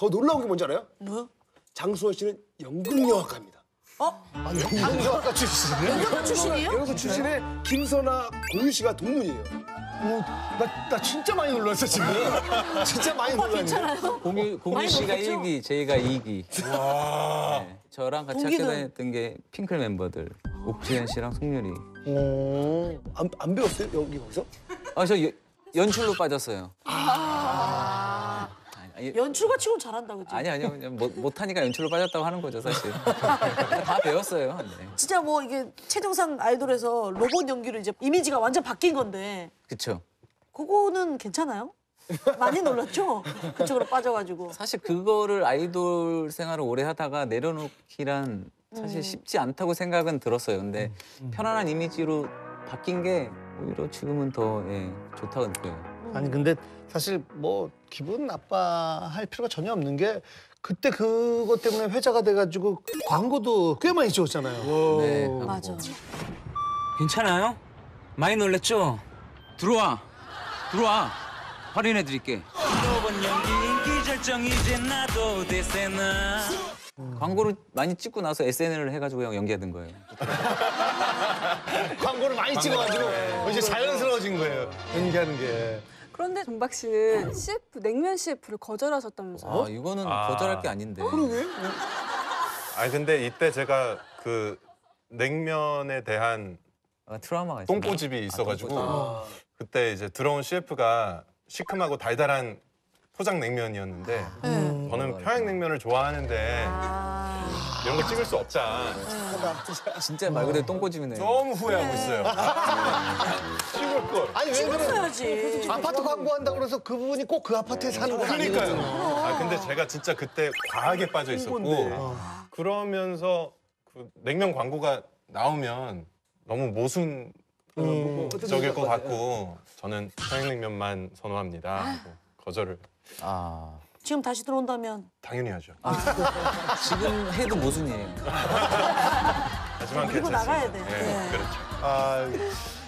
더 놀라운 게 뭔지 알아요? 뭐요? 장수원 씨는 연극영화과입니다. 아, 연극영화과 출신이에요? 연극 출신이에요? 연극 출신의 김선아, 고유 씨가 동문이에요. 나 진짜 많이 놀랐어, 지금. 진짜 많이 놀랐네. 괜찮아요? 공유 씨가 놀랐죠? 1기, 저희가 2기. 네, 저랑 같이 동기는? 학교 다녔던 게 핑클 멤버들. 옥주현 씨랑 송유리. 안 배웠어요? 여기서? 저 연출로 빠졌어요. 연출가 치곤 잘한다, 그죠? 아니요. 그냥 못하니까 연출로 빠졌다고 하는 거죠, 사실. 다 배웠어요. 네. 진짜 뭐 이게 최정상 아이돌에서 로봇 연기로 이제 이미지가 완전 바뀐 건데 그쵸. 그거는 괜찮아요? 많이 놀랐죠? 그쪽으로 빠져가지고. 사실 그거를 아이돌 생활을 오래 하다가 내려놓기란 사실 쉽지 않다고 생각은 들었어요. 근데 편안한 이미지로 바뀐 게 오히려 지금은 더 좋다고 느껴요. 아니, 근데 사실 뭐 기분 나빠할 필요가 전혀 없는 게 그때 그것 때문에 회자가 돼가지고 광고도 꽤 많이 찍었잖아요. 네, 맞아. 괜찮아요? 많이 놀랬죠? 들어와. 할인해드릴게. 광고를 많이 찍고 나서 SNL을 해가지고 연기하던 거예요. 광고를 많이 찍어가지고 이제 자연스러워진 거예요. 연기하는 게. 그런데 정박 씨는 CF, 냉면 CF를 거절하셨다면서요? 이거는 거절할 게 아닌데. 아니 근데 이때 제가 그 냉면에 대한 트라우마가 있어요. 똥꼬집이 있어가지고 그때 이제 들어온 CF가 시큼하고 달달한 포장 냉면이었는데 저는 평양냉면을 좋아하는데 이런 거 찍을 수 없다. 진짜 말 그대로 똥꼬집이네요. 너무 후회하고 있어요. 찍을 걸. 아니, 왜 그래? 찍었어야지. 아파트 광고한다고 그래서 그분이 꼭 그 아파트에 사는 건 그러니까요. 아니거든요. 근데 제가 진짜 그때 과하게 빠져 있었고 그러면서 그 냉면 광고가 나오면 너무 모순적일 것 같고 저는 평양냉면만 선호합니다. 하고 거절을 지금 다시 들어온다면 당연히 하죠. 지금 해도 모순이에요. 하지만 그리고 괜찮습니다. 나가야 돼. 네, 네. 그렇죠. 아,